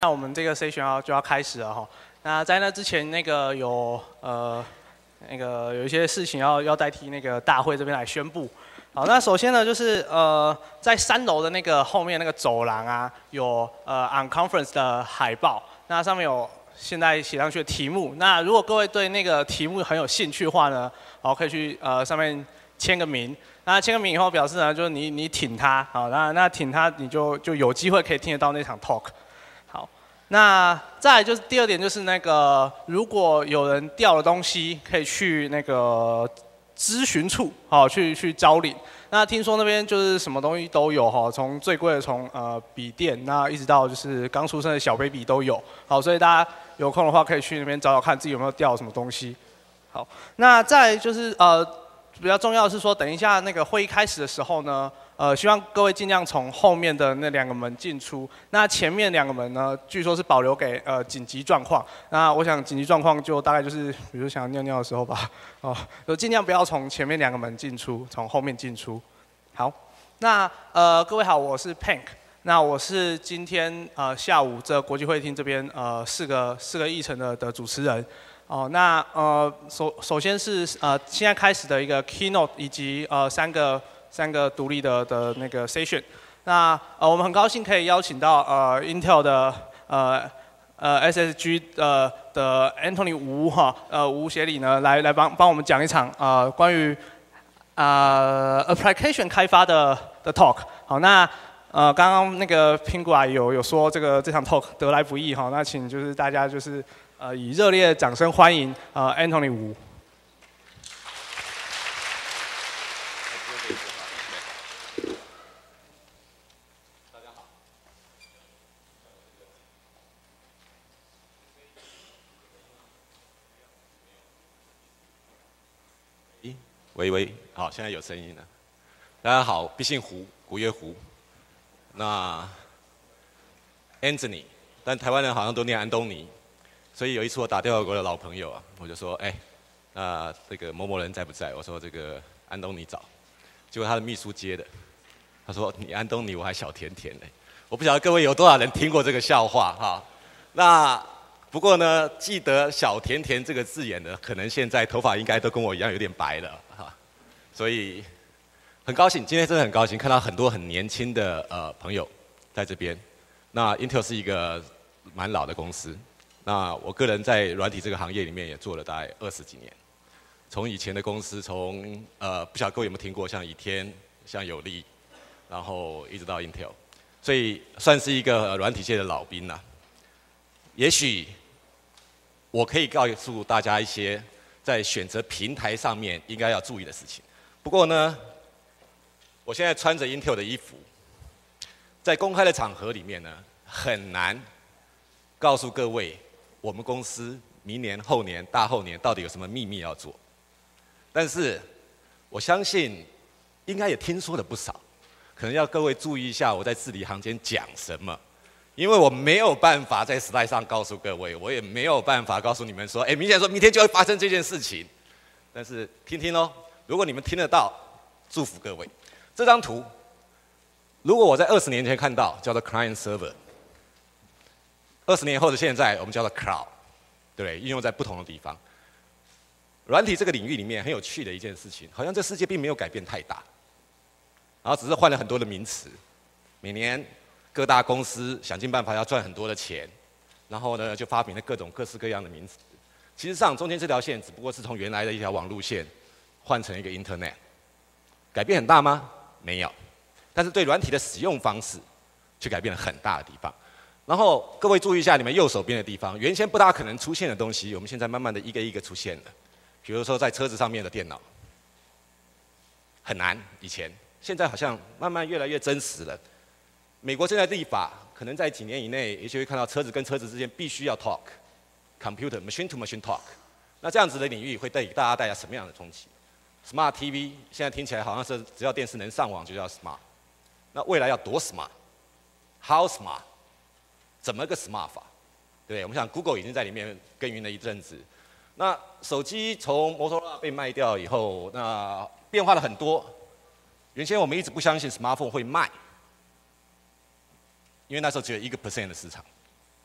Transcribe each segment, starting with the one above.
那我们这个 session 就要开始了哈。那在那之前，有一些事情要代替那个大会这边来宣布。好，那首先呢，就是在3楼的那个后面那个走廊啊，有on conference 的海报，那上面有现在写上去的题目。那如果各位对那个题目很有兴趣的话呢，好，可以去上面签个名。那签个名以后，表示呢，就是你挺他，好，那挺他，你就有机会可以听得到那场 talk。好，那再来就是第2点，就是那个如果有人掉了东西，可以去那个咨询处，好，去招领。那听说那边就是什么东西都有哈，从最贵的笔电，那一直到就是刚出生的小 baby 都有。好，所以大家有空的话可以去那边找找看自己有没有掉什么东西。好，那再来就是比较重要的是说，等一下那个会议开始的时候呢，希望各位尽量从后面的那2个门进出。那前面2个门呢，据说是保留给紧急状况。那我想紧急状况就大概就是，比如想要尿尿的时候吧，就尽量不要从前面2个门进出，从后面进出。好，那各位好，我是 Pank。那我是今天下午这国际会议厅这边4个议程的主持人。哦，那首先是现在开始的一个 keynote 以及三个独立的那个 session。那我们很高兴可以邀请到Intel 的SSG 的 Anthony 吴协理呢来帮我们讲一场关于application 开发的 talk。好，那刚刚那个苹果啊有说这场 talk 得来不易哈，那请就是大家就是以热烈的掌声欢迎Anthony 吴。 大家好。喂，好，现在有声音了。大家好，必姓胡，古月胡。那 Anthony， 但台湾人好像都念安东尼。所以有一次我打电话给我的老朋友啊，我就说，这个某某人在不在？我说这个安东尼找，结果他的秘书接的，他说你安东尼我还小甜甜呢。我不晓得各位有多少人听过这个笑话哈。那不过呢，记得小甜甜这个字眼呢，可能现在头发应该都跟我一样有点白了哈。所以很高兴，今天真的很高兴看到很多很年轻的朋友在这边。那 Intel 是一个蛮老的公司。那我个人在软体这个行业里面也做了大概20几年，从以前的公司，不晓得各位有没有听过，像Eten、像有利，然后一直到 Intel， 所以算是一个软体界的老兵啦。也许我可以告诉大家一些在选择平台上面应该要注意的事情。不过呢，我现在穿着 Intel 的衣服，在公开的场合里面呢，很难告诉各位。我们公司明年、后年、大后年到底有什么秘密要做？但是我相信，应该也听说了不少，可能要各位注意一下我在字里行间讲什么，因为我没有办法在slide上告诉各位，我也没有办法告诉你们说，明显说明天就会发生这件事情。但是听听咯，如果你们听得到，祝福各位。这张图，如果我在20年前看到，叫做 client server。20年后的现在，我们叫做 cloud， 对不对？应用在不同的地方。软体这个领域里面很有趣的一件事情，好像这世界并没有改变太大，然后只是换了很多的名词。每年各大公司想尽办法要赚很多的钱，然后呢就发明了各式各样的名词。其实上中间这条线只不过是从原来的一条网路线换成一个 Internet， 改变很大吗？没有。但是对软体的使用方式却改变了很大的地方。然后各位注意一下你们右手边的地方，原先不大可能出现的东西，我们现在慢慢的一个一个出现了。比如说在车子上面的电脑，很难，以前，现在好像慢慢越来越真实了。美国正在立法，可能在几年以内，也许会看到车子跟车子之间必须要 talk，computer machine to machine talk。那这样子的领域会给大家带来什么样的冲击 ？Smart TV 现在听起来好像是只要电视能上网就叫 smart， 那未来要多 smart？How smart？怎么个 smart 法？对，我们想 Google 已经在里面耕耘了一阵子。那手机从摩托罗拉被卖掉以后，那变化了很多。原先我们一直不相信 smartphone 会卖，因为那时候只有1% 的市场。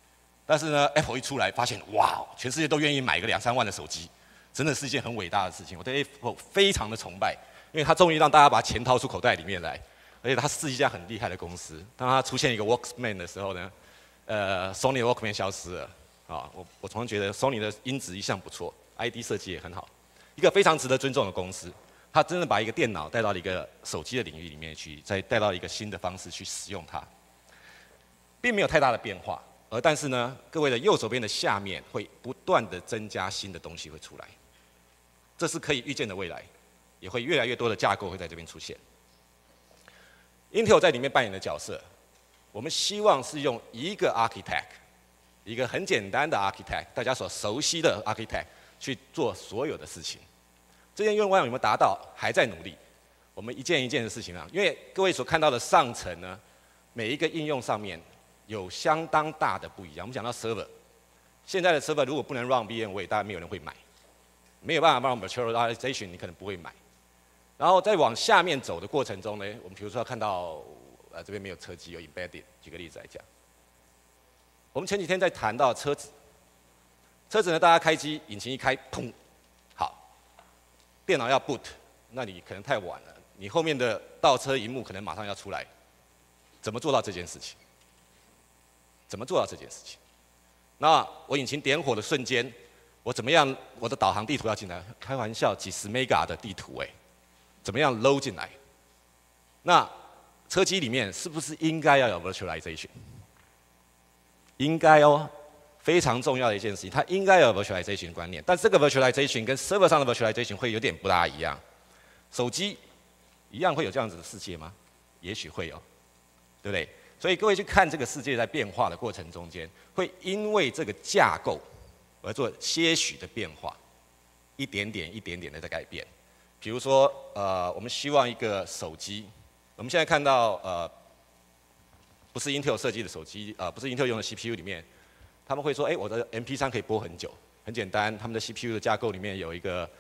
但是呢 ，Apple 一出来，发现哇，全世界都愿意买个2、3万的手机，真的是一件很伟大的事情。我对 Apple 非常的崇拜，因为它终于让大家把钱掏出口袋里面来，而且它是一家很厉害的公司。当它出现一个 Walkman 的时候呢，Sony 的 Walkman 消失了。我常常觉得 Sony 的音质一向不错 ，ID 设计也很好，一个非常值得尊重的公司。它真的把一个电脑带到了一个手机的领域里面去，再带到一个新的方式去使用它，并没有太大的变化。但是呢，各位的右手边的下面会不断的增加新的东西会出来，这是可以预见的未来，也会越来越多的架构会在这边出现。Intel 在里面扮演的角色，我们希望是用一个 architect， 一个很简单的 architect， 大家所熟悉的 architect 去做所有的事情。这件愿望有没有达到？还在努力。我们一件一件的事情啊，因为各位所看到的上层呢，每一个应用上面有相当大的不一样。我们讲到 server， 现在的 server 如果不能 run VMware， 大概没有人会买，没有办法 run virtualization， 你可能不会买。然后再往下面走的过程中呢，我们比如说看到这边没有车机，有 embedded。举个例子来讲，我们前几天在谈到车子，车子呢，大家开机，引擎一开，砰，好。电脑要 boot， 那你可能太晚了，你后面的倒车萤幕可能马上要出来，怎么做到这件事情？怎么做到这件事情？那我引擎点火的瞬间，我怎么样？我的导航地图要进来？开玩笑，几十 mega 的地图怎么样 load 进来？那车机里面是不是应该要有 virtualization？ 应该哦。非常重要的一件事情，它应该有 virtualization 的观念，但这个 virtualization 跟 server 上的 virtualization 会有点不大一样。手机一样会有这样子的世界吗？也许会有，对不对？所以各位去看这个世界在变化的过程中间，会因为这个架构而做些许的变化，一点点的在改变。比如说，我们希望一个手机，我们现在看到不是 Intel 设计的手机，不是 Intel 用的 CPU 里面。他们会说，我的 MP3 可以播很久，很简单，他们的 CPU 的架构里面有一个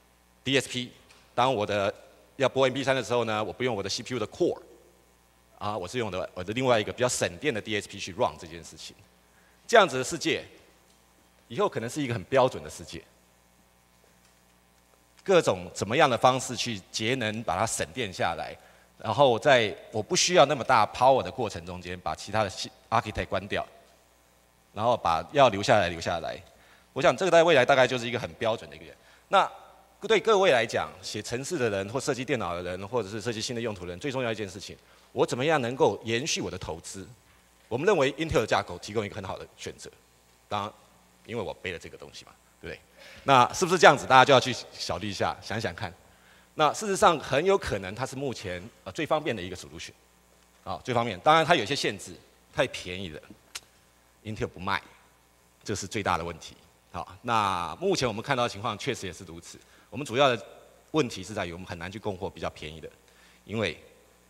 DSP。当我的要播 MP3 的时候呢，我不用我的 CPU 的 core， 我是用我的另外一个比较省电的 DSP 去 run 这件事情。这样子的世界，以后可能是一个很标准的世界。各种怎么样的方式去节能，把它省电下来，然后在我不需要那么大 power 的过程中间，把其他的 architect 关掉。然后把要留下来，我想这个在未来大概就是一个很标准的一个人。那对各位来讲，写程式的人或设计电脑的人，或者是设计新的用途的人，最重要一件事情，我怎么样能够延续我的投资？我们认为 Intel 的架构提供一个很好的选择。当然，因为我背了这个东西嘛，对不对？那是不是这样子？大家就要去考虑一下，想想看。那事实上很有可能它是目前最方便的一个 solution， 最方便。当然它有一些限制，太便宜了。Intel 不卖，这是最大的问题。好，那目前我们看到的情况确实也是如此。我们主要的问题是在于我们很难去供货比较便宜的，因为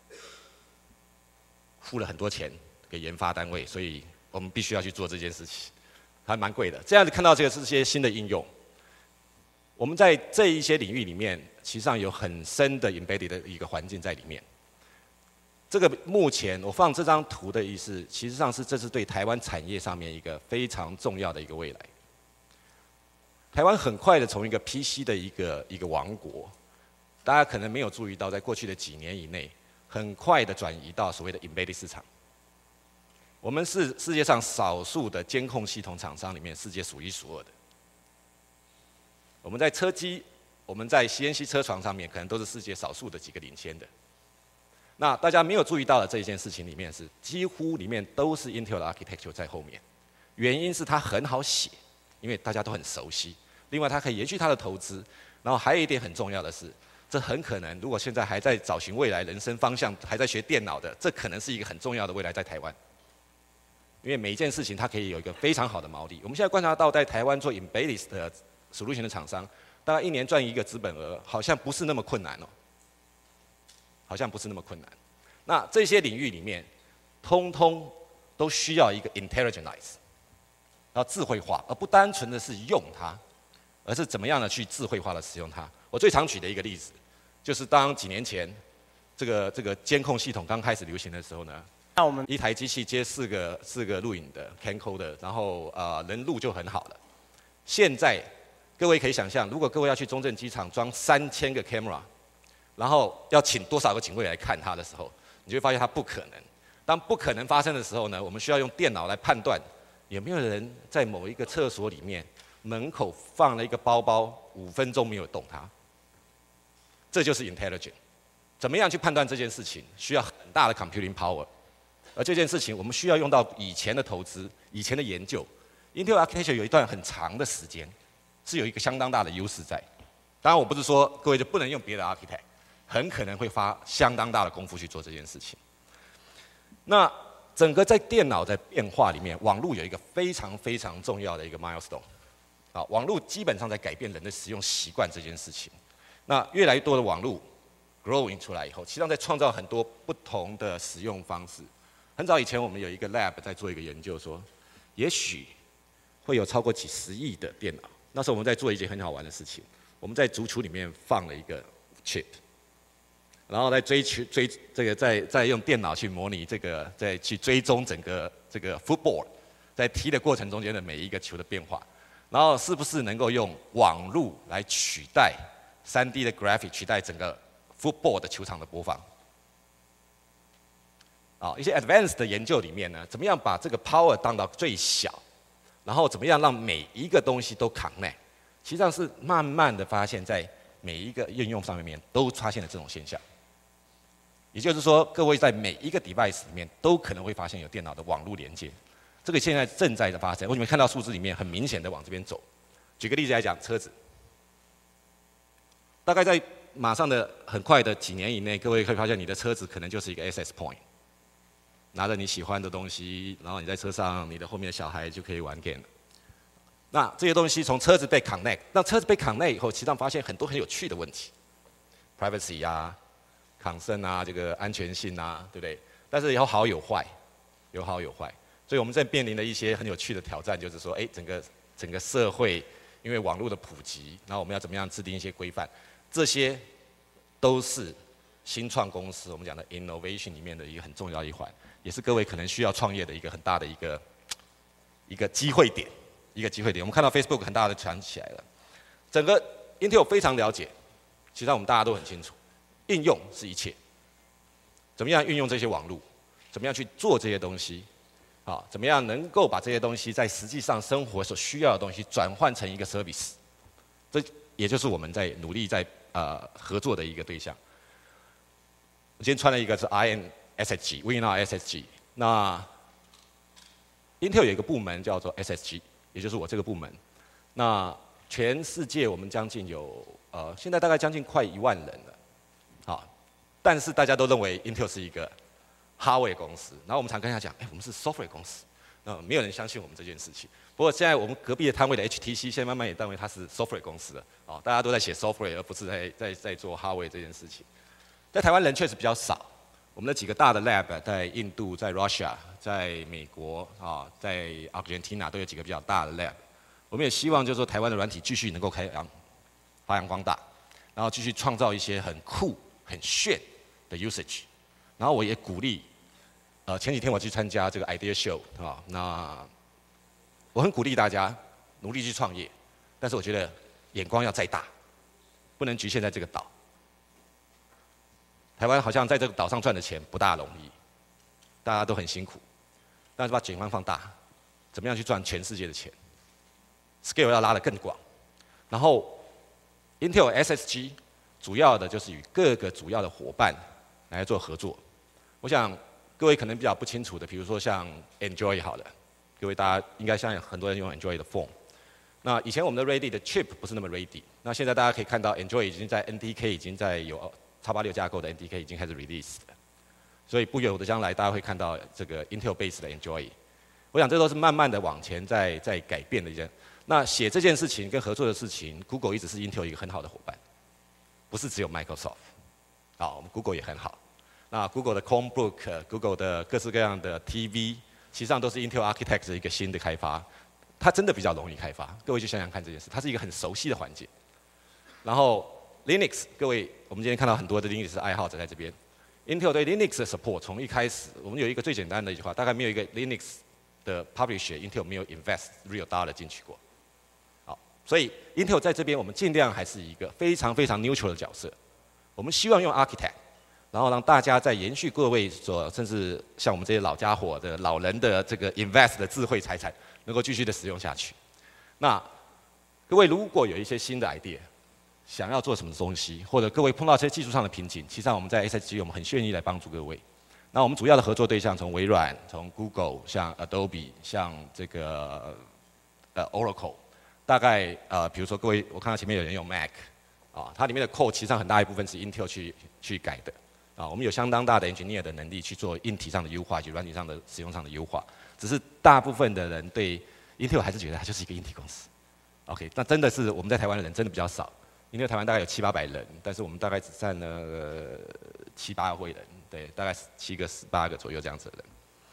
付了很多钱给研发单位，所以我们必须要去做这件事情，还蛮贵的。这样子看到这些新的应用，我们在这一些领域里面，其实上有很深的 embedded 的一个环境在里面。这个目前我放这张图的意思，其实上是这是对台湾产业上面一个非常重要的一个未来。台湾很快的从一个 PC 的一个王国，大家可能没有注意到，在过去的几年以内，很快的转移到所谓的 embedded 市场。我们是世界上少数的监控系统厂商里面，世界数一数二的。我们在车机，我们在 CNC 车床上面，可能都是世界少数的几个领先的。那大家没有注意到的这一件事情里面是，几乎里面都是 Intel 的 architecture 在后面。原因是它很好写，因为大家都很熟悉。另外，它可以延续它的投资。然后还有一点很重要的是，这很可能如果现在还在找寻未来人生方向，还在学电脑的，这可能是一个很重要的未来在台湾。因为每一件事情它可以有一个非常好的毛利。我们现在观察到，在台湾做 embedded 的 solution 的厂商，大概1年赚一个资本额，好像不是那么困难哦。好像不是那么困难。那这些领域里面，通通都需要一个 intelligence， 要智慧化，而不单纯的是用它，而是怎么样的去智慧化的使用它。我最常举的一个例子，就是当几年前这个监控系统刚开始流行的时候呢， 那我们一台机器接四个录影的 camcorder， 然后能录就很好了。现在各位可以想象，如果各位要去中正机场装3000个 camera， 然后要请多少个警卫来看它的时候，你就会发现它不可能。当不可能发生的时候呢，我们需要用电脑来判断有没有人在某一个厕所里面门口放了一个包包，5分钟没有动它。这就是 intelligent。怎么样去判断这件事情，需要很大的 computing power。而这件事情，我们需要用到以前的投资、以前的研究。Intel architecture 有一段很长的时间，是有一个相当大的优势在。当然，我不是说各位就不能用别的 architect， 很可能会花相当大的功夫去做这件事情。那整个在电脑在变化里面，网络有一个非常非常重要的一个 milestone。啊，网络基本上在改变人的使用习惯这件事情。那越来越多的网络 growing 出来以后，实际上在创造很多不同的使用方式。很早以前，我们有一个 lab 在做一个研究说，也许会有超过几10亿的电脑。那时候我们在做一件很好玩的事情，我们在主储里面放了一个 chip。然后来再用电脑去模拟再去追踪整个这个 football， 在踢的过程中间的每一个球的变化，然后是不是能够用网路来取代3D 的 graphic 取代整个 football 的球场的播放？一些 advanced 的研究里面呢，怎么样把这个 power 降到最小，然后怎么样让每一个东西都 connect， 实际上是慢慢的发现，在每一个应用上面都发现了这种现象。也就是说，各位在每一个 device 里面都可能会发现有电脑的网络连接，这个现在正在的发生。你们看到数字里面很明显的往这边走。举个例子来讲，车子，大概在马上的很快的几年以内，各位可以发现你的车子可能就是一个 access point， 拿着你喜欢的东西，然后你在车上，你的后面的小孩就可以玩 game 了。那这些东西从车子被 connect， 那车子被 connect 以后，实际上发现很多很有趣的问题 ，privacy 啊。concern 啊，这个安全性啊，对不对？但是有好有坏，有好有坏。所以我们在面临的一些很有趣的挑战，就是说，整个社会因为网络的普及，然后我们要怎么样制定一些规范，这些都是新创公司我们讲的 innovation 里面的一个很重要一环，也是各位可能需要创业的一个很大的一个机会点，一个机会点。我们看到 Facebook 很大的传起来了，整个 Intel 非常了解，其实我们大家都很清楚。应用是一切，怎么样运用这些网络，怎么样去做这些东西，怎么样能够把这些东西在实际上生活所需要的东西转换成一个 service， 这也就是我们在努力在合作的一个对象。我今天穿了一个是 INSSG Winner SSG， 那 Intel 有一个部门叫做 SSG， 也就是我这个部门。那全世界我们将近有现在大概将近快1万人了。但是大家都认为 Intel 是一个 hardware 公司，然后我们常跟他讲，我们是 software 公司，没有人相信我们这件事情。不过现在我们隔壁的摊位的 HTC 现在慢慢也认为它是 software 公司了，大家都在写 software 而不是在做 hardware 这件事情。在台湾人确实比较少，我们的几个大的 lab 在印度、在 Russia、在美国在 Argentina 都有几个比较大的 lab。我们也希望就是说台湾的软体继续能够发扬光大，然后继续创造一些很酷、很炫的 usage， 然后我也鼓励，前几天我去参加这个 idea show 那我很鼓励大家努力去创业，但是我觉得眼光要再大，不能局限在这个岛。台湾好像在这个岛上赚的钱不大容易，大家都很辛苦，但是把眼光放大，怎么样去赚全世界的钱 ？scale 要拉得更广，然后 Intel SSG 主要的就是与各个主要的伙伴来做合作。我想各位可能比较不清楚的，比如说像 Enjoy 好了，各位大家应该相信很多人用 Enjoy 的 phone。那以前我们的 Ready 的 chip 不是那么 Ready， 那现在大家可以看到 Enjoy 已经在 NTK 已经在有x86架构的 NTK 已经开始 release 了，所以不久的将来大家会看到这个 Intel base 的 Enjoy。我想这都是慢慢的往前在改变的一件。那写这件事情跟合作的事情 ，Google 一直是 Intel 一个很好的伙伴，不是只有 Microsoft。我们 Google 也很好。那 Google 的 Chromebook、Google 的各式各样的 TV， 实际上都是 Intel Architect 的一个新的开发，它真的比较容易开发。各位去想想看这件事，它是一个很熟悉的环境。然后 Linux， 各位，我们今天看到很多的 Linux 爱好者在这边， Intel 对 Linux 的 support 从一开始，我们有一个最简单的一句话，大概没有一个 Linux 的 publisher Intel 没有 invest real dollar 进去过。好，所以 Intel 在这边我们尽量还是一个非常非常 neutral 的角色。我们希望用 architect， 然后让大家在延续各位所甚至像我们这些老家伙的老人的这个 invest 的智慧财产，能够继续的使用下去。那各位如果有一些新的 idea， 想要做什么东西，或者各位碰到这些技术上的瓶颈，其实我们在 SSG 我们很愿意来帮助各位。那我们主要的合作对象从微软、从 Google、像 Adobe、像这个Oracle， 大概比如说各位，我看到前面有人用 Mac， 啊，它里面的 code 其实上很大一部分是 Intel 去改的，啊，我们有相当大的 engineer 的能力去做硬体上的优化以及软体上的使用上的优化，只是大部分的人对 Intel 还是觉得它就是一个硬体公司。OK， 那真的是我们在台湾的人真的比较少。因为台湾大概有700-800人，但是我们大概只占了7-8位人，对，大概7个、18个左右这样子的人。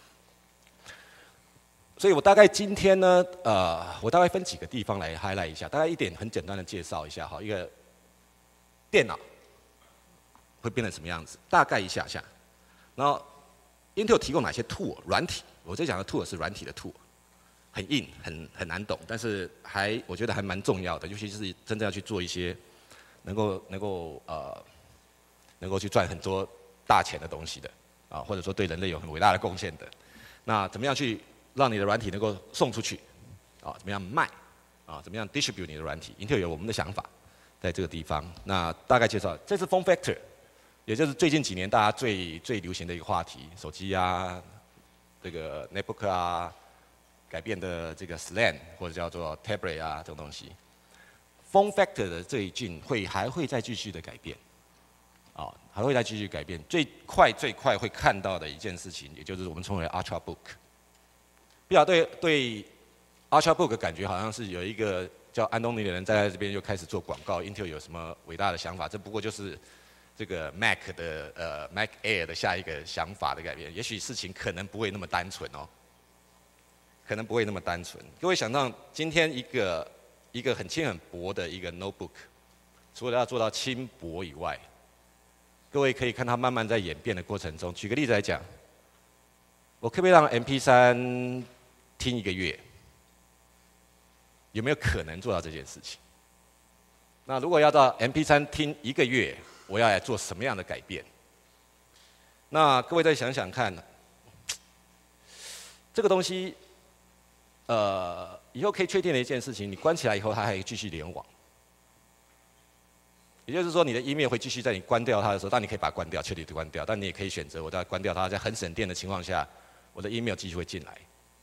所以我大概今天呢，我大概分几个地方来 highlight 一下，大概一点很简单的介绍一下哈，一个电脑会变成什么样子，大概一下下。然后 Intel 提供哪些 tool 软体，我在讲的 tool 是软体的 tool。很硬，很难懂，但是我觉得还蛮重要的，尤其是真正要去做一些能够去赚很多大钱的东西的啊，或者说对人类有很伟大的贡献的。那怎么样去让你的软体能够送出去啊？怎么样卖啊？怎么样 distribute 你的软体 ？Intel 有我们的想法在这个地方。那大概介绍，这是 form factor， 也就是最近几年大家最流行的一个话题，手机啊，这个 notebook 啊。改变的这个 slam 或者叫做 tablet 啊这种东西 ，form factor 的这一进还会再继续的改变，啊，还会再继续改变。最快会看到的一件事情，也就是我们称为 ultrabook。不晓得对 ultrabook 感觉好像是有一个叫安东尼的人在这边又开始做广告 ，Intel 有什么伟大的想法？这不过就是这个 Mac 的Mac Air 的下一个想法的改变。也许事情可能不会那么单纯哦。可能不会那么单纯。各位想到今天一个很轻很薄的一个 notebook， 除了要做到轻薄以外，各位可以看它慢慢在演变的过程中。举个例子来讲，我可不可以让 MP3 听1个月？有没有可能做到这件事情？那如果要到 MP3 听1个月，我要来做什么样的改变？那各位再想想看，这个东西。以后可以确定的一件事情，你关起来以后，它还可以继续联网。也就是说，你的 email 会继续在你关掉它的时候，当然你可以把它关掉，彻底的关掉，但你也可以选择我在关掉它，在很省电的情况下，我的 email 继续会进来。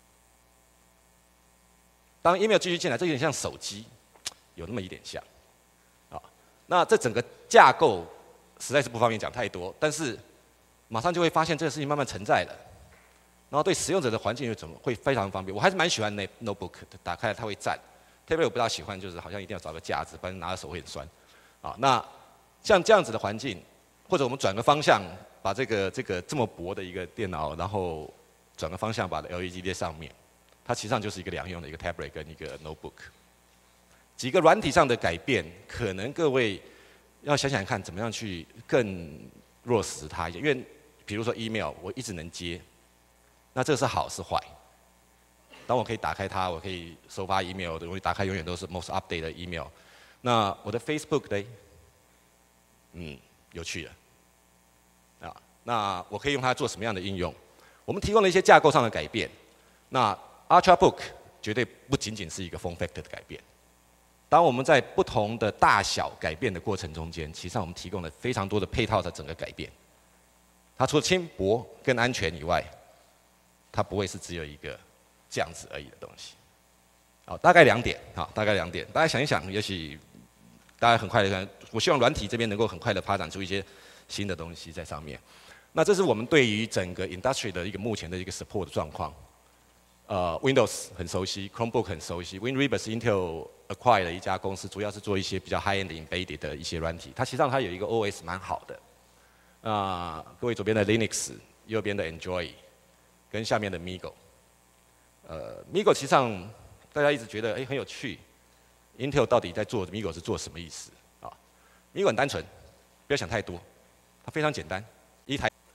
当 email 继续进来，这有点像手机，有那么一点像。啊，那这整个架构实在是不方便讲太多，但是马上就会发现这个事情慢慢存在了。然后对使用者的环境会非常方便，我还是蛮喜欢 notebook 的，打开它会站。tablet 我不大喜欢，就是好像一定要找个架子，不然拿着手会很酸。啊，那像这样子的环境，或者我们转个方向，把这个这么薄的一个电脑，然后转个方向把 LED 在上面，它其实上就是一个两用的一个 tablet 跟一个 notebook。几个软体上的改变，可能各位要想想看怎么样去更落实它一些，因为比如说 email 我一直能接。那这是好是坏？当我可以打开它，我可以收发 email 的，我打开永远都是 most update 的 email。那我的 Facebook 呢？有趣了。啊，那我可以用它做什么样的应用？我们提供了一些架构上的改变。那 ultrabook 绝对不仅仅是一个 form factor 的改变。当我们在不同的大小改变的过程中间，其实上我们提供了非常多的配套的整个改变。它除了轻薄跟安全以外，它不会是只有一个这样子而已的东西。好，大概2点，好，大概2点，大家想一想，也许大家很快的，我希望软体这边能够很快的发展出一些新的东西在上面。那这是我们对于整个 industry 的一个目前的一个 support 状况。Windows 很熟悉 ，Chromebook 很熟悉 ，WinRiver 是 Intel acquire 的一家公司，主要是做一些比较 high-end embedded 的一些软体。它实际上它有一个 OS 蛮好的。各位左边的 Linux， 右边的 Enjoy。跟下面的 MeeGo，MeeGo 其实上大家一直觉得很有趣 ，Intel 到底在做 MeeGo 是做什么意思啊 ？MeeGo 很单纯，不要想太多，它非常简单，一台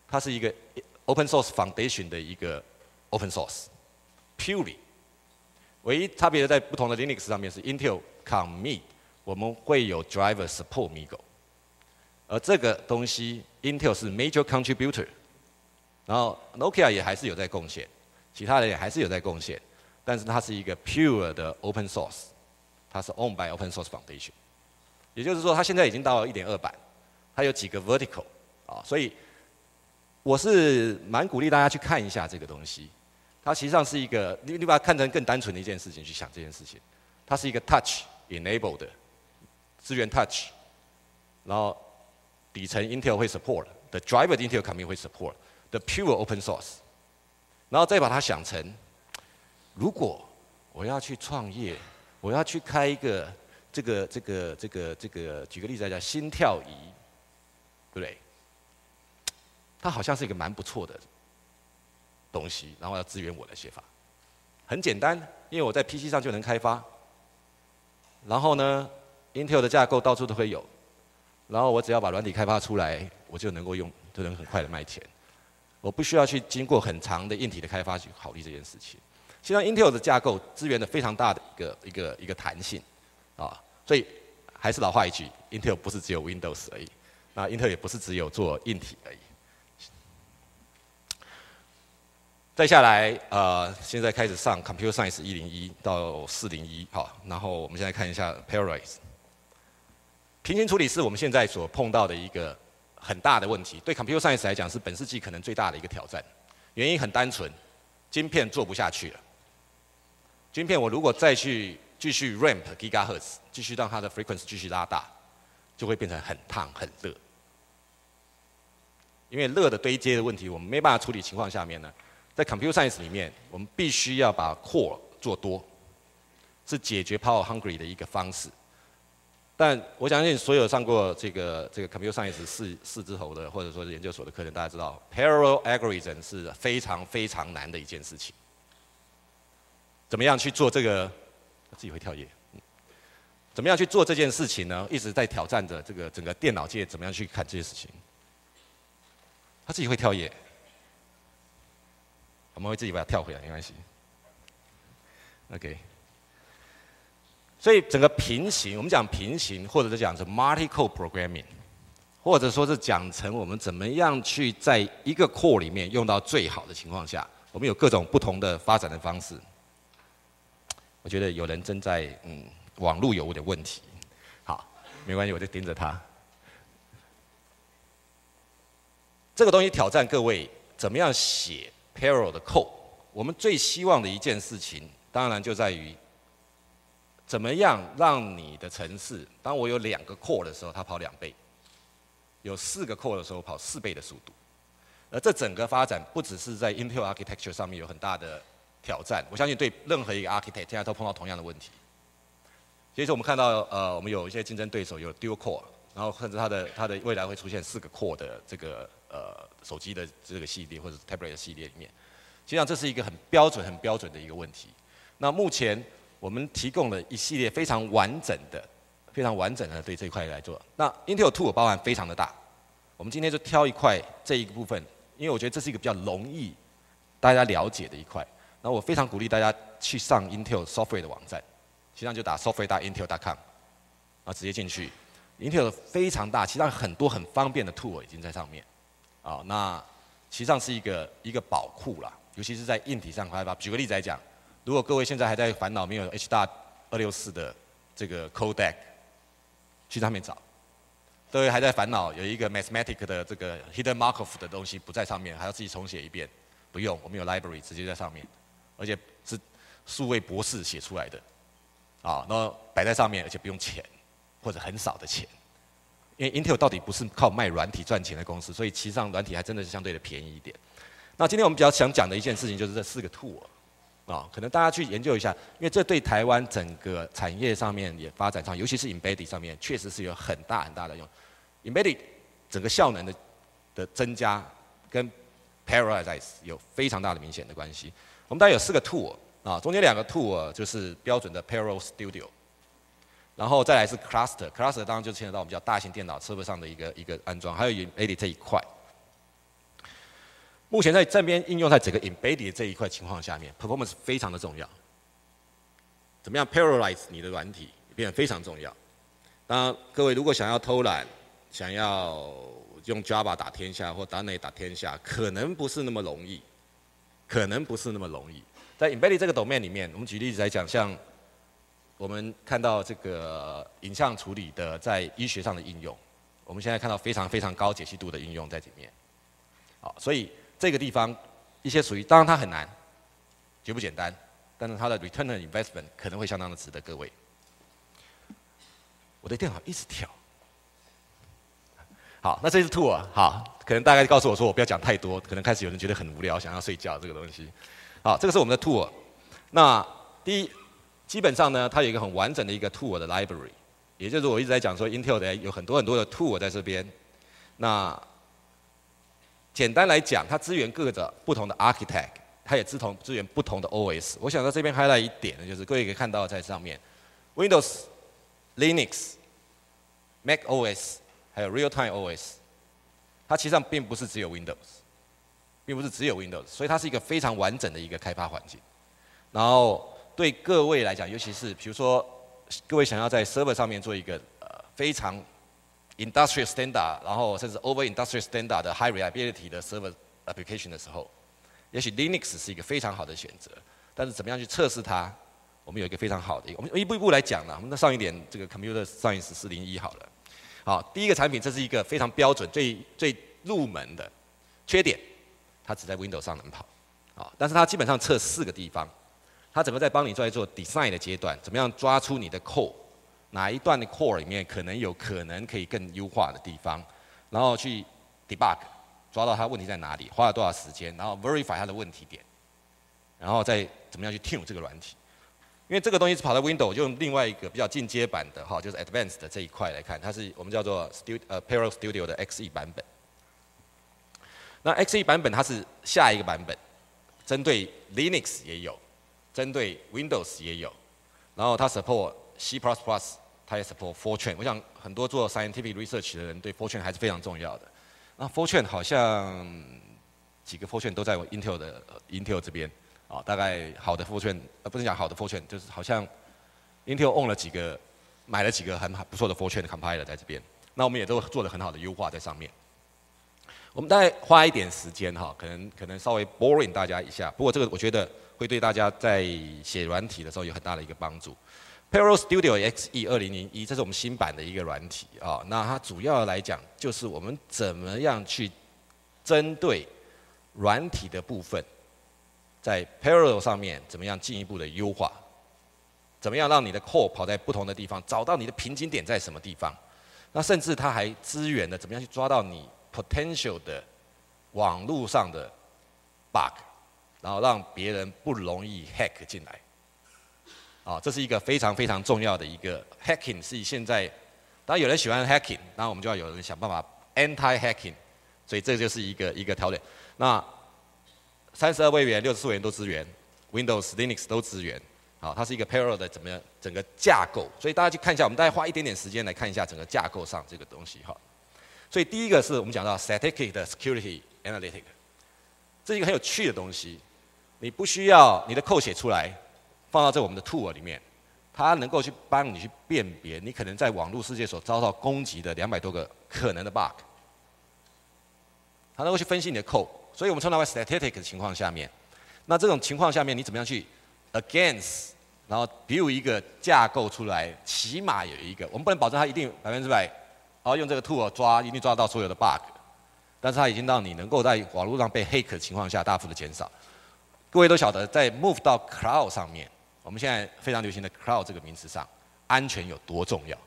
它是一个 open source foundation 的一个 open source purely。唯一差别在不同的 Linux 上面是 Intel commit 我们会有 driver support MeeGo， 而这个东西 Intel 是 major contributor， 然后 Nokia 也还是有在贡献，其他人也还是有在贡献，但是它是一个 pure 的 open source， 它是 owned by open source foundation。也就是说，它现在已经到了 1.2 版，它有几个 vertical 啊，所以我是蛮鼓励大家去看一下这个东西。它实际上是一个，你把它看成更单纯的一件事情去想这件事情，它是一个 touch enabled 的资源 touch， 然后底层 Intel 会 support 的 driver Intel commit 会 support 的 pure open source， 然后再把它想成，如果我要去创业，我要去开一个这个，举个例子来讲，心跳仪，对不对？它好像是一个蛮不错的东西，然后要支援我的写法，很简单，因为我在 PC 上就能开发。然后呢 ，Intel 的架构到处都会有，然后我只要把软体开发出来，我就能够用，就能很快的卖钱。我不需要去经过很长的硬体的开发去考虑这件事情。现在 Intel 的架构支援了非常大的一个弹性，啊，所以还是老话一句 ，Intel 不是只有 Windows 而已，那 Intel 也不是只有做硬体而已。再下来，现在开始上 Computer Science 101到401，好，然后我们现在看一下 Parallels。平行处理是我们现在所碰到的一个很大的问题，对 Computer Science 来讲是本世纪可能最大的一个挑战。原因很单纯，晶片做不下去了。晶片我如果再去继续 ramp gigahertz， 继续让它的 frequency 继续拉大，就会变成很烫很热。因为热的堆接的问题，我们没办法处理情况下面呢，在 Computer Science 里面，我们必须要把 core 做多，是解决 power hungry 的一个方式。但我相信所有上过这个 Computer Science 四字头的，或者说是研究所的课程，大家知道 parallel algorithm 是非常非常难的一件事情。怎么样去做这个？自己会跳页。怎么样去做这件事情呢？一直在挑战着这个整个电脑界怎么样去看这些事情。他自己会跳页，我们会自己把它跳回来，没关系。OK。所以整个平行，我们讲平行，或者是讲成 multi-core programming， 或者说是讲成我们怎么样去在一个 core 里面用到最好的情况下，我们有各种不同的发展的方式。我觉得有人正在网络有点问题，好，没关系，我就盯着他。这个东西挑战各位怎么样写 parallel 的 code。我们最希望的一件事情，当然就在于怎么样让你的程式，当我有2个 core 的时候，它跑2倍；有4个 core 的时候，跑4倍的速度。而这整个发展不只是在 Intel architecture 上面有很大的挑战，我相信对任何一个 architect 现在都碰到同样的问题。其实我们看到，我们有一些竞争对手有 dual core， 然后甚至它的未来会出现4个 core 的这个手机的这个系列或者 tablet 的系列里面，实际上这是一个很标准的一个问题。那目前我们提供了一系列非常完整的对这一块来做。那 Intel Tool 包含非常的大，我们今天就挑一块这一个部分，因为我觉得这是一个比较容易大家了解的一块。然后我非常鼓励大家去上 Intel Software 的网站，实际上就打 software.intel.com， 然后直接进去。Intel 非常大，实际上很多很方便的 tool 已经在上面。那实际上是一个宝库啦，尤其是在硬体上开发。举个例子来讲，如果各位现在还在烦恼没有 H.264 的这个 codec， 去上面找。各位还在烦恼有一个 mathematic 的这个 hidden Markov 的东西不在上面，还要自己重写一遍，不用，我们有 library 直接在上面，而且是数位博士写出来的，然后摆在上面，而且不用钱或者很少的钱。因为 Intel 到底不是靠卖软体赚钱的公司，所以其实上软体还真的是相对的便宜一点。那今天我们比较想讲的一件事情就是这4个 tool， 可能大家去研究一下，因为这对台湾整个产业上面也发展上，尤其是 embedded 上面，确实是有很大的用。embedded 整个效能的增加跟 parallelize 有非常大的明显的关系。我们大概有4个 tool， 中间2个 tool 就是标准的 Parallel Studio。然后再来是 cluster 当然就牵扯到我们比较大型电脑设备上的一个安装，还有 embedded 这一块。 目前在这边应用在整个 embedded 这一块情况下面 ，performance 非常的重要。怎么样 parallelize 你的软体变得非常重要。当然，各位如果想要偷懒，想要用 Java 打天下或 .NET 打天下，可能不是那么容易，可能不是那么容易。在 embedded 这个 domain 里面，我们举例子来讲，像我们看到这个影像处理的在医学上的应用，我们现在看到非常非常高解析度的应用在里面。好，所以这个地方一些属于，当然它很难，绝不简单，但是它的 return on investment 可能会相当的值得各位。我的电脑一直跳。好，那这是 tool 好，可能大概告诉我说我不要讲太多，可能开始有人觉得很无聊，想要睡觉这个东西。好，这个是我们的 tool。那第一，基本上呢，它有一个很完整的一个 tool 的 library， 也就是我一直在讲说 Intel 的有很多很多的 tool 在这边。那简单来讲，它支援各个不同的 architect， 它也支援不同的 OS。我想在这边 highlight 一点呢，就是各位可以看到在上面 Windows、Linux、Mac OS 还有 Real-Time OS， 它其实上并不是只有 Windows。并不是只有 Windows， 所以它是一个非常完整的一个开发环境。然后对各位来讲，尤其是比如说各位想要在 server 上面做一个非常 industrial standard， 然后甚至 over industrial standard 的 high reliability 的 server application 的时候，也许 Linux 是一个非常好的选择。但是怎么样去测试它，我们有一个非常好的我们一步一步来讲了。我们上一点这个 Computer Science 401好了。好，第一个产品这是一个非常标准、最入门的缺点。它只在 Windows 上能跑，啊，但是它基本上测4个地方，它整个在帮你在做 design 的阶段，怎么样抓出你的 core， 哪一段的 core 里面可能可以更优化的地方，然后去 debug， 抓到它问题在哪里，花了多少时间，然后 verify 它的问题点，然后再怎么样去 tune 这个软体，因为这个东西是跑在 Windows， 就用另外一个比较进阶版的哈，就是 Advanced 的这一块来看，它是我们叫做Parallel Studio 的 XE 版本。那 XE 版本它是下一个版本，针对 Linux 也有，针对 Windows 也有，然后它 support C++， 它也 support Fortran。我想很多做 scientific research 的人对 Fortran 还是非常重要的。那 Fortran 好像几个 Fortran 都在Intel 这边，啊，大概好的 Fortran， 不是讲好的 Fortran， 就是好像 Intel own 了几个，买了几个很不错的 Fortran 的 compiler 在这边。那我们也都做了很好的优化在上面。我们大概花一点时间哈，可能稍微 boring 大家一下，不过这个我觉得会对大家在写软体的时候有很大的一个帮助。Parallel Studio XE 2001，这是我们新版的一个软体啊。那它主要来讲就是我们怎么样去针对软体的部分，在 Parallel 上面怎么样进一步的优化，怎么样让你的 core 跑在不同的地方，找到你的瓶颈点在什么地方。那甚至它还支援了怎么样去抓到你 potential 的网络上的 bug， 然后让别人不容易 hack 进来。啊，这是一个非常非常重要的一个 hacking， 是现在当然有人喜欢 hacking， 那我们就要有人想办法 anti hacking， 所以这就是一个条件。那32位元、64位元都支援 ，Windows、Linux 都支援。好，它是一个 parallel 的怎么样整个架构，所以大家去看一下，我们大概花一点点时间来看一下整个架构上这个东西哈。所以第一个是我们讲到 static 的 security analytic， 这是一个很有趣的东西，你不需要你的code写出来，放到这我们的 tool 里面，它能够去帮你去辨别你可能在网络世界所遭到攻击的200多个可能的 bug， 它能够去分析你的code，所以我们称它为 static 的情况下面，那这种情况下面你怎么样去 against， 然后 build 一个架构出来，起码有一个，我们不能保证它一定100%，然后用这个 tool 一定抓到所有的 bug， 但是它已经让你能够在网络上被 hack 的情况下大幅的减少。各位都晓得，在 move 到 cloud 上面，我们现在非常流行的 cloud 这个名词上，安全有多重要？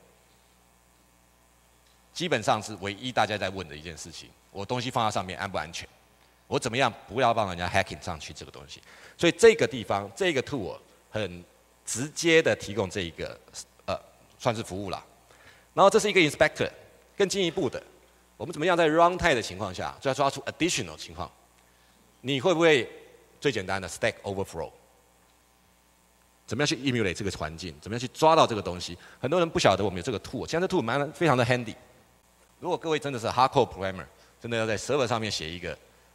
基本上是唯一大家在问的一件事情。我东西放在上面安不安全？我怎么样不要让人家 hacking 上去这个东西？所以这个地方这个 tool 很直接的提供这一个算是服务啦。然后这是一个 inspector， 更进一步的，我们怎么样在 runtime 的情况下，就要抓出 additional 情况？你会不会最简单的 stack overflow？ 怎么样去 emulate 这个环境？怎么样去抓到这个东西？很多人不晓得我们有这个 tool， 现在这 tool 非常的 handy。如果各位真的是 hardcore programmer， 真的要在 server 上面写一个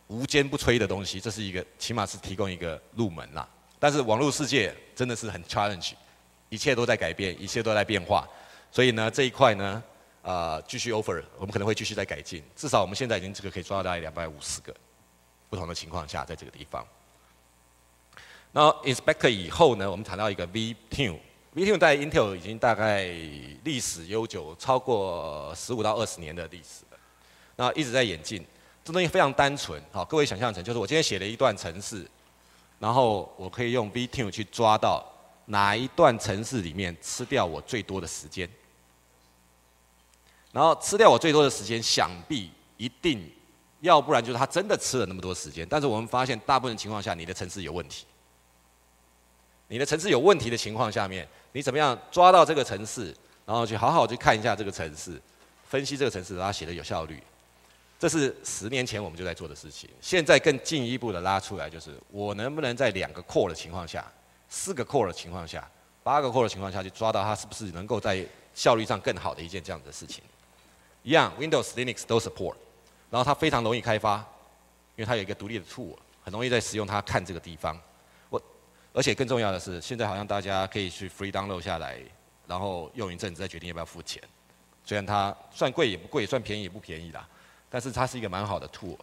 无坚不摧的东西，这是一个起码是提供一个入门啦。但是网络世界真的是很 challenge， 一切都在改变，一切都在变化，所以呢这一块呢，继续 offer， 我们可能会继续再改进。至少我们现在已经这个可以抓到大概250个不同的情况下，在这个地方。然后 Inspector 以后呢，我们谈到一个 VTune 在 Intel 已经大概历史悠久，超过15到20年的历史了，那一直在演进。这东西非常单纯，好，各位想象成就是我今天写了一段程式，然后我可以用 VTune 去抓到哪一段程式里面吃掉我最多的时间，然后吃掉我最多的时间，想必一定，要不然就是他真的吃了那么多时间，但是我们发现大部分情况下你的程式有问题。你的程式有问题的情况下面，你怎么样抓到这个程式，然后去好好去看一下这个程式，分析这个程式，让它写得有效率。这是10年前我们就在做的事情。现在更进一步的拉出来，就是我能不能在2个 core 的情况下、4个 core 的情况下、8个 core 的情况下，去抓到它是不是能够在效率上更好的一件这样的事情。一样 ，Windows、Linux 都 support， 然后它非常容易开发，因为它有一个独立的 tool， 很容易在使用它看这个地方。而且更重要的是，现在好像大家可以去 free download 下来，然后用一阵子再决定要不要付钱。虽然它算贵也不贵，算便宜也不便宜啦，但是它是一个蛮好的 tool。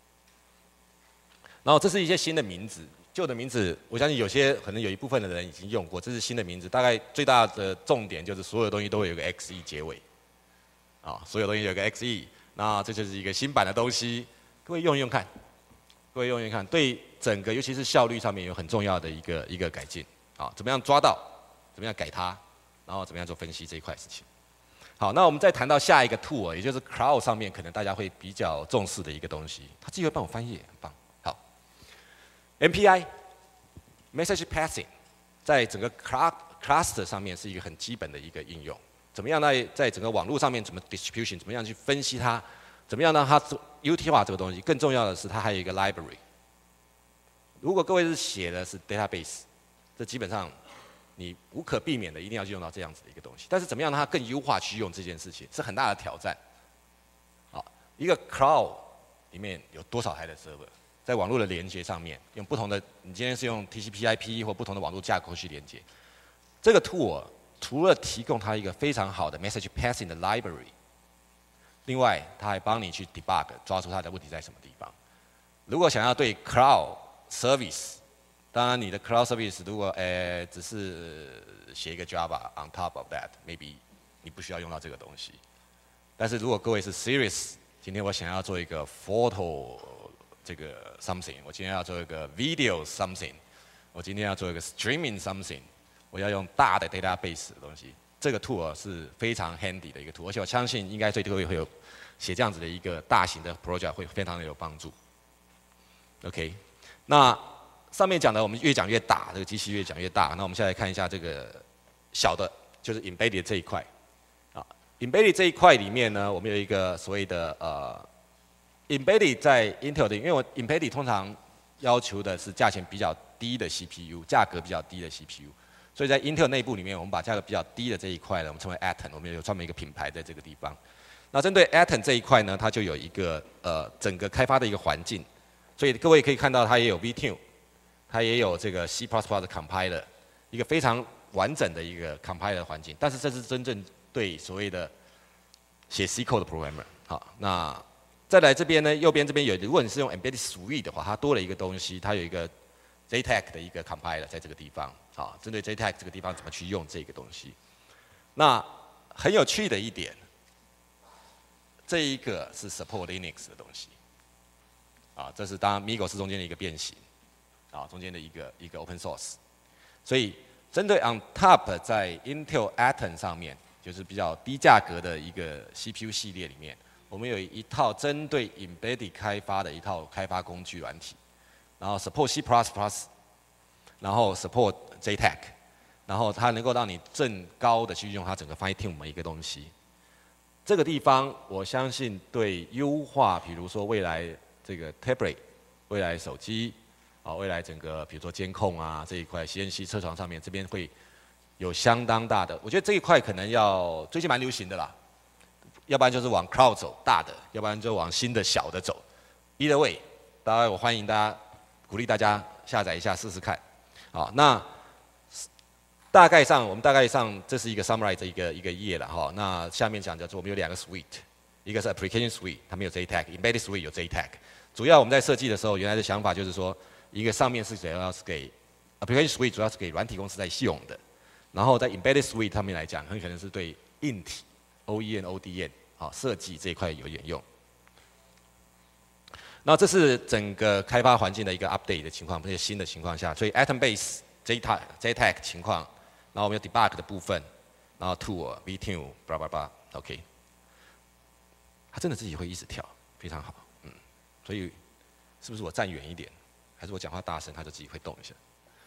然后这是一些新的名字，旧的名字，我相信有些可能有一部分的人已经用过，这是新的名字。大概最大的重点就是所有东西都会有个 XE 结尾，所有东西有个 XE， 那这就是一个新版的东西，各位用一用看，各位用一用看，对整个尤其是效率上面有很重要的一个改进。怎么样抓到，怎么样改它，然后怎么样做分析这一块事情。好，那我们再谈到下一个 tool， 也就是 Cloud 上面可能大家会比较重视的一个东西，他自己会帮我翻译，很棒。好 ，MPI Message Passing 在整个 Cluster 上面是一个很基本的一个应用。怎么样在整个网络上面怎么 distribution， 怎么样去分析它，怎么样让它 UT 化这个东西？更重要的是，它还有一个 library。如果各位是写的是 database， 这基本上你无可避免的一定要去用到这样子的一个东西。但是怎么样让它更优化去用这件事情，是很大的挑战。好，一个 cloud 里面有多少台的 server， 在网络的连接上面，用不同的，你今天是用 TCP/IP 或不同的网络架构去连接。这个 tool 除了提供它一个非常好的 message passing 的 library， 另外它还帮你去 debug， 抓出它的问题在什么地方。如果想要对 cloud service， 当然你的 cloud service 如果只是写一个 Java on top of that，maybe 你不需要用到这个东西。但是如果各位是 serious， 今天我想要做一个 photo 这个 something， 我今天要做一个 video something， 我今天要做一个 streaming something， 我要用大的 database 的东西，这个 tool 是非常 handy 的一个 tool， 而且我相信应该对各位会有写这样子的一个大型的 project 会非常的有帮助。OK。那上面讲的我们越讲越大，这个机器越讲越大。那我们现在来看一下这个小的，就是 embedded 这一块。embedded 这一块里面呢，我们有一个所谓的embedded 在 Intel 的，因为我 embedded 通常要求的是价钱比较低的 CPU， 价格比较低的 CPU。所以在 Intel 内部里面，我们把价格比较低的这一块呢，我们称为 Eten， 我们有专门一个品牌在这个地方。那针对 Eten 这一块呢，它就有一个整个开发的一个环境。所以各位可以看到，它也有 VTune， 它也有这个 C++ 的 compiler， 一个非常完整的一个 compiler 环境。但是这是真正对所谓的写 C code 的 programmer。好，那再来这边呢，右边这边有，如果你是用 Embedded Suite 的话，它多了一个东西，它有一个 JTAG 的一个 compiler 在这个地方。好，针对 JTAG 这个地方怎么去用这个东西？那很有趣的一点，这一个是 support Linux 的东西。这是当然 MeeGo 是中间的一个变形，中间的一个 open source。所以针对 on top 在 Intel Eten 上面，就是比较低价格的一个 CPU 系列里面，我们有一套针对 embedded 开发的一套开发工具软体，然后 support C++， 然后 support JTAG， 然后它能够让你更高的去用它整个 fine tune 的一个东西。这个地方我相信对优化，比如说未来这个 tablet， 未来手机，未来整个比如说监控啊这一块 CNC 车床上面这边会有相当大的，我觉得这一块可能要最近蛮流行的啦，要不然就是往 cloud 走大的，要不然就往新的小的走。Either way， 当然我欢迎大家，鼓励大家下载一下试试看。好，那我们大概上这是一个 summarize 的一个页了哈。那下面讲我们有2个 suite， 一个是 application suite， 它们有 JTAG，embedded suite 有 JTAG。主要我们在设计的时候，原来的想法就是说，一个上面是主要是给 application suite 主要是给软体公司在用的，然后在 embedded suite 上面来讲，很可能是对硬体 OEM、ODM 好设计这一块有点用。那这是整个开发环境的一个 update 的情况，这些新的情况下，所以 Eten base JTAG 情况，然后我们有 debug 的部分，然后 tool、vtune、blah blah blah OK， 它真的自己会一直跳，非常好，所以是不是我站远一点，还是我讲话大声，它就自己会动一下？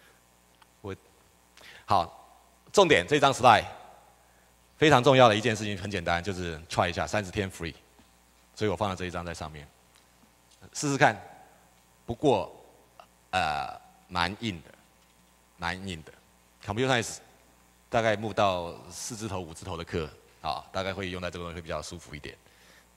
好，重点这张 slide 非常重要的一件事情，很简单，就是 try 一下30天 free， 所以我放了这一张在上面。试试看，不过蛮硬的。Computer Science 大概募到4字头、5字头的课啊，大概会用在这个东西会比较舒服一点。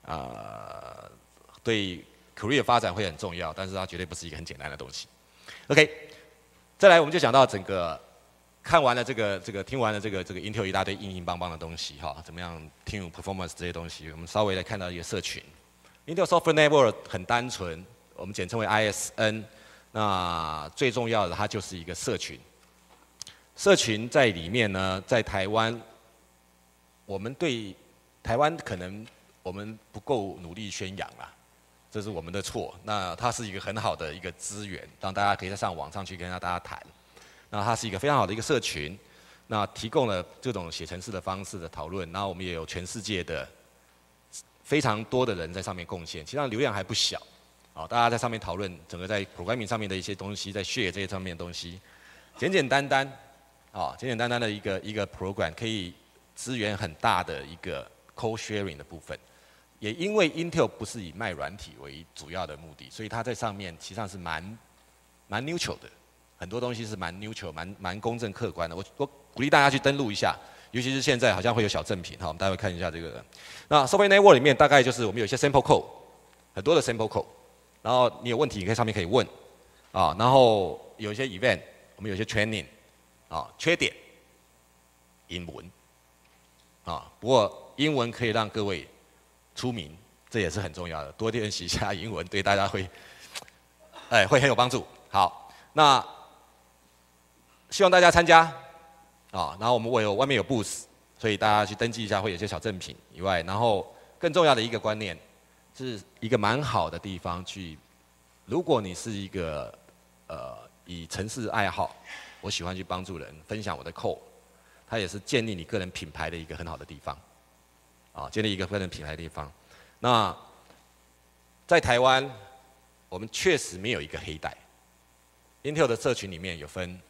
对 career 发展会很重要，但是它绝对不是一个很简单的东西。OK， 再来我们就讲到整个看完了听完了这个 Intel 一大堆硬邦邦的东西哈，怎么样 Team Performance 这些东西，我们稍微来看到一个社群。Intel Software Network 很单纯，我们简称为 ISN。那最重要的，它就是一个社群。社群在里面呢，在台湾，我们对台湾可能我们不够努力宣扬啦，这是我们的错。那它是一个很好的一个资源，让大家可以在上网上去跟大家谈。那它是一个非常好的一个社群，那提供了这种写程式的方式的讨论。然后我们也有全世界的非常多的人在上面贡献，其实流量还不小，大家在上面讨论整个在 programming 上面的一些东西，在 share 这些上面的东西，简简单单的一个 program 可以支援很大的一个 code sharing 的部分。也因为 Intel 不是以卖软体为主要的目的，所以它在上面其实上是蛮 neutral 的，很多东西是蛮 neutral、蛮公正客观的。我鼓励大家去登录一下。尤其是现在好像会有小赠品，好，我们待会看一下这个。那 Software Network 里面大概就是我们有一些 sample code， 很多的 sample code， 然后你有问题，你可以上面可以问，然后有一些 event， 我们有一些 training， 缺点，英文，不过英文可以让各位出名，这也是很重要的，多练习一下英文，对大家会很有帮助。好，那希望大家参加。然后我们外面有 booth， 所以大家去登记一下，会有一些小赠品以外，然后更重要的一个观念，是一个蛮好的地方去。如果你是一个以程式爱好，我喜欢去帮助人，分享我的 code， 它也是建立你个人品牌的一个很好的地方，建立一个个人品牌的地方。那在台湾，我们确实没有一个黑带。Intel 的社群里面有分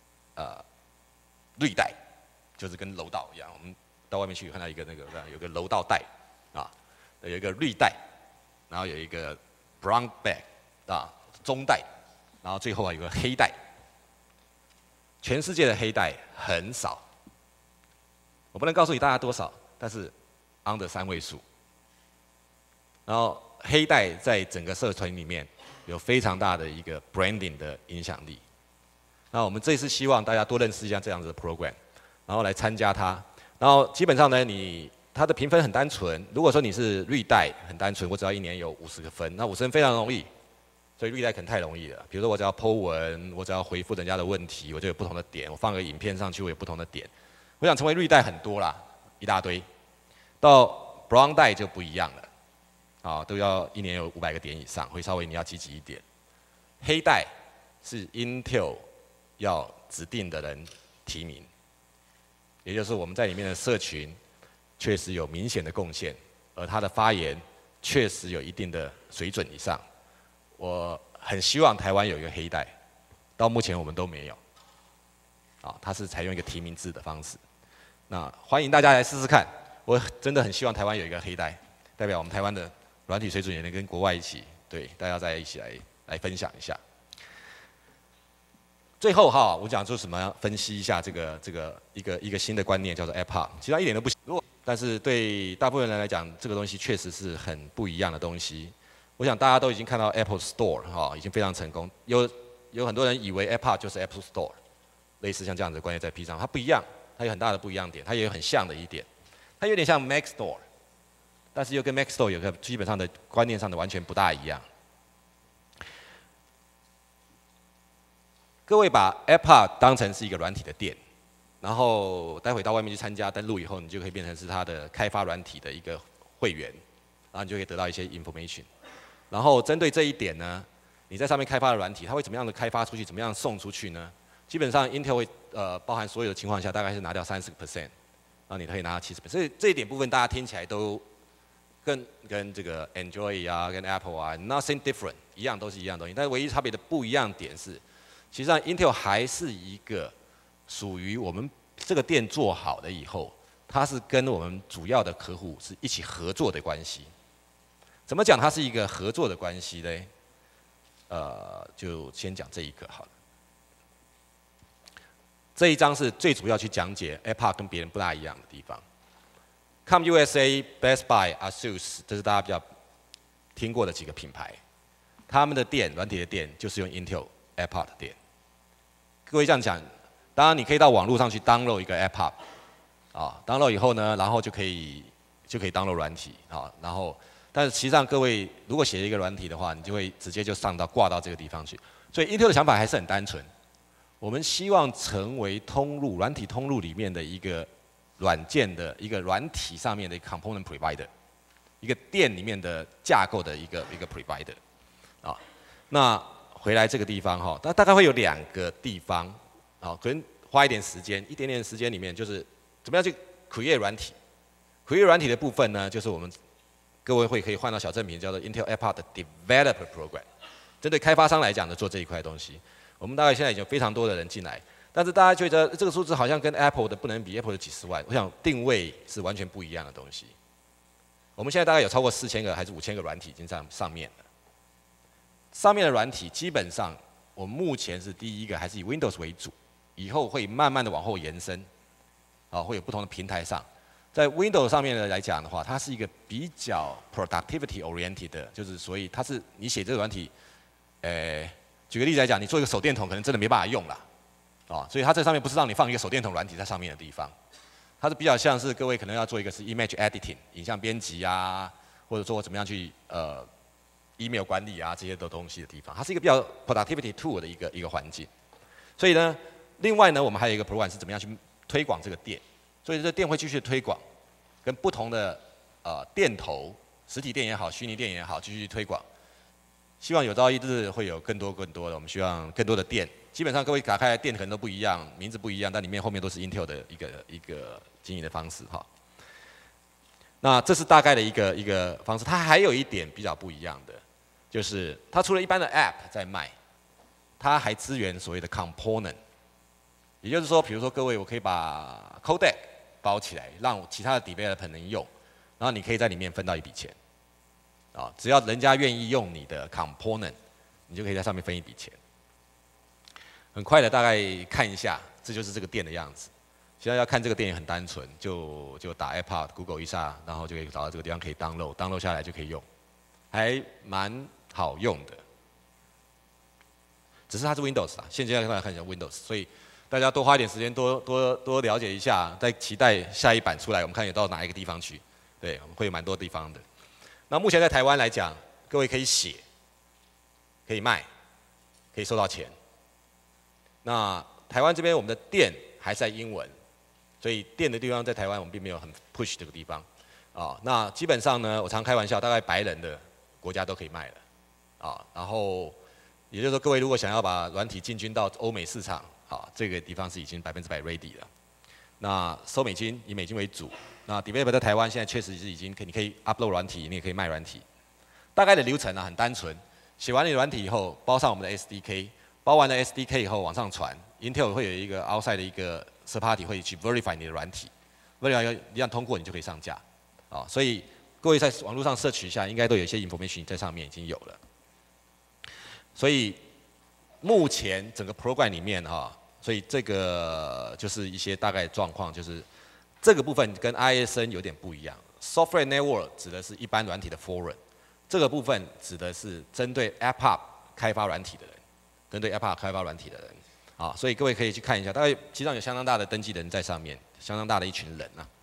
绿带，就是跟楼道一样，我们到外面去看到一个有个楼道带，有一个绿带，然后有一个 brown bag， 中带，然后最后还有个黑带。全世界的黑带很少，我不能告诉你大家多少，但是 under 3位数。然后黑带在整个社群里面有非常大的一个 branding 的影响力。那我们这次希望大家多认识一下这样子的 program， 然后来参加它。然后基本上呢，它的评分很单纯。如果说你是绿带，很单纯，我只要1年有50个分，那50分非常容易。所以绿带可能太容易了。比如说我只要 po 文，我只要回复人家的问题，我就有不同的点。我放个影片上去，我有不同的点。我想成为绿带很多啦，一大堆。到 brown 带就不一样了，都要1年有500个点以上，会稍微你要积极一点。黑带是 Intel 要指定的人提名，也就是我们在里面的社群确实有明显的贡献，而他的发言确实有一定的水准以上。我很希望台湾有一个黑带，到目前我们都没有。它是采用一个提名制的方式。那欢迎大家来试试看，我真的很希望台湾有一个黑带，代表我们台湾的软体水准也能跟国外一起，对大家在一起来分享一下。最后我讲出什么？分析一下这个一个新的观念，叫做 APAC。其实它一点都不，但是对大部分人来讲，这个东西确实是很不一样的东西。 我想大家都已经看到 Apple Store 哈，已经非常成功。有很多人以为 APAC 就是 Apple Store， 类似像这样子的观念在 P 上，它不一样，它有很大的不一样点，它也有很像的一点，它有点像 Mac Store， 但是又跟 Mac Store 有个基本上的观念上的完全不大一样。各位把 APAC 当成是一个软体的店，然后待会到外面去参加登录以后，你就可以变成是它的开发软体的一个会员，然后你就可以得到一些 information。然后针对这一点呢，你在上面开发的软体，它会怎么样的开发出去，怎么样送出去呢？基本上 Intel 会包含所有的情况下，大概是拿掉30%，然后你可以拿到70%。所以这一点部分大家听起来都跟这个 Android 啊，跟 Apple 啊 ，nothing different， 一样都是一样东西，但是唯一差别的不一样点是，实际上 Intel 还是一个属于我们这个店做好了以后，它是跟我们主要的客户是一起合作的关系。怎么讲它是一个合作的关系嘞？就先讲这一个好了。这一章是最主要去讲解 APAC 跟别人不大一样的地方。COMUSA、Best Buy、ASUS， 这是大家比较听过的几个品牌，他们的店软体的店就是用 Intel APAC 的店。各位这样讲，当然你可以到网络上去 download 一个 APAC， download 以后呢，然后就可以 download 软体然后，但是实际上各位如果写一个软体的话，你就会直接就挂到这个地方去。所以 Intel 的想法还是很单纯，我们希望成为软体通路里面的一个软件的一个软体上面的 component provider， 一个店里面的架构的一个 provider， 那回来这个地方它大概会有2个地方，可能花一点点时间里面，就是怎么样去 create 软体。create 软体的部分呢，就是我们各位可以换到小赠品，叫做 Intel APAC 的 Developer Program， 针对开发商来讲的做这一块东西。我们大概现在已经有非常多的人进来，但是大家觉得这个数字好像跟 Apple 的不能比 ，Apple 的几十万，我想定位是完全不一样的东西。我们现在大概有超过4000个还是5000个软体已经在上面了。上面的软体基本上，我们目前是第一个还是以 Windows 为主，以后会慢慢的往后延伸，会有不同的平台上。在 Windows 上面来讲的话，它是一个比较 productivity oriented 的，就是所以它是你写这个软体，举个例子来讲，你做一个手电筒可能真的没办法用啦，所以它这上面不是让你放一个手电筒软体在上面的地方，它是比较像是各位可能要做一个是 image editing 影像编辑啊，或者说怎么样去email 管理啊这些的东西的地方，它是一个比较 productivity tool 的一个环境。所以呢，另外呢，我们还有一个 program 是怎么样去推广这个店，所以这个店会继续推广，跟不同的店头，实体店也好，虚拟店也好，继续推广。希望有朝一日会有更多的，我们希望更多的店。基本上各位打开店可能都不一样，名字不一样，但里面后面都是 Intel 的一个经营的方式那这是大概的一个方式。它还有一点比较不一样的，就是它除了一般的 App 在卖，它还支援所谓的 Component。也就是说，比如说各位，我可以把 Codec 包起来，让其他的 Developer 能用，然后你可以在里面分到一笔钱。只要人家愿意用你的 component， 你就可以在上面分一笔钱。很快的，大概看一下，这就是这个店的样子。现在要看这个店也很单纯，就打 APAC Google 一下，然后就可以找到这个地方可以 download 下来就可以用，还蛮好用的。只是它是 Windows 啦，现在看一下 Windows， 所以大家多花一点时间，多了解一下，再期待下一版出来，我们看有到哪一个地方去。对，我们会有蛮多地方的。那目前在台湾来讲，各位可以写，可以卖，可以收到钱。那台湾这边我们的店还在英文，所以店的地方在台湾我们并没有很 push 这个地方。那基本上呢，我常开玩笑，大概白人的国家都可以卖了。然后也就是说，各位如果想要把软体进军到欧美市场，这个地方是已经100% ready 了。那收美金，以美金为主。那 developer 在台湾现在确实是已经你可以 upload 软体，你也可以卖软体。大概的流程很单纯，写完你的软体以后，包上我们的 SDK， 包完了 SDK 以后往上传 ，Intel 会有一个 outside 的一个 third party 会去 verify 你的软体 ，verify 一样通过你就可以上架。所以各位在网络上 search 一下，应该都有一些 information 在上面已经有了。所以目前整个 program 里面所以这个就是一些大概状况，就是这个部分跟 ISN 有点不一样。Software Network 指的是一般软体的 forum， 这个部分指的是针对 APAC 开发软体的人，针对 APAC 开发软体的人，啊，所以各位可以去看一下，大概其实上有相当大的登记人在上面，相当大的一群人啊。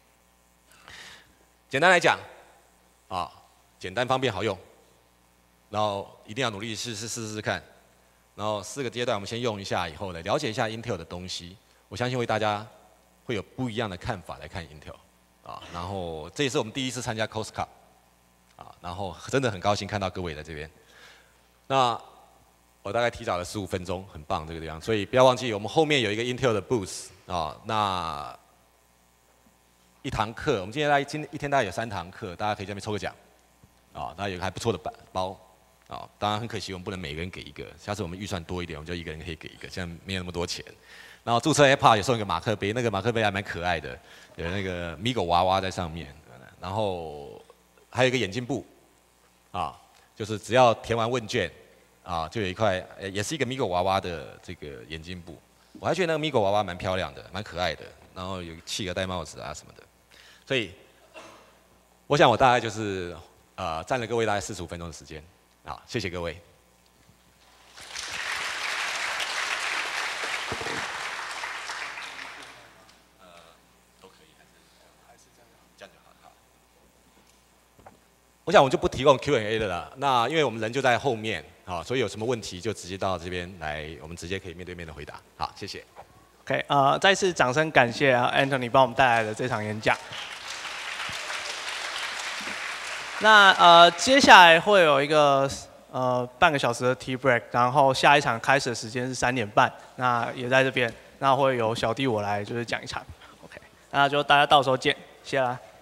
简单来讲，啊，简单方便好用，然后一定要努力试试看，然后4个阶段我们先用一下，以后呢了解一下 Intel 的东西，我相信为大家会有不一样的看法来看 Intel， 啊，然后这也是我们第一次参加 COSCUP。然后真的很高兴看到各位在这边。那我大概提早了15分钟，很棒这个地方。所以不要忘记，我们后面有一个 Intel 的 booth 啊。那一堂课，我们今天一天大概有3堂课，大家可以在那边抽个奖啊。大家有个还不错的包啊。当然很可惜，我们不能每个人给一个。下次我们预算多一点，我们就一个人可以给一个，现在没有那么多钱。然后注册 APAC 也送一个马克杯，那个马克杯还蛮可爱的，有那个 MeeGo 娃娃在上面。然后还有一个眼镜布。啊，就是只要填完问卷，啊，就有一块，也是一个 MeeGo 娃娃的这个眼镜布。我还觉得那个 MeeGo 娃娃蛮漂亮的，蛮可爱的，然后有企鹅戴帽子啊什么的。所以，我想我大概就是占了各位大概45分钟的时间，啊，谢谢各位。都可以，还是这样就好。我想我就不提供 Q&A 的了，那因为我们人就在后面，啊，所以有什么问题就直接到这边来，我们直接可以面对面的回答。好，谢谢。 OK， 再次掌声感谢Anthony 帮我们带来的这场演讲。那接下来会有一个半个小时的 tea break， 然后下一场开始的时间是3点半，那也在这边，那会由小弟我来就是讲一场。OK， 那就大家到时候见，谢啦。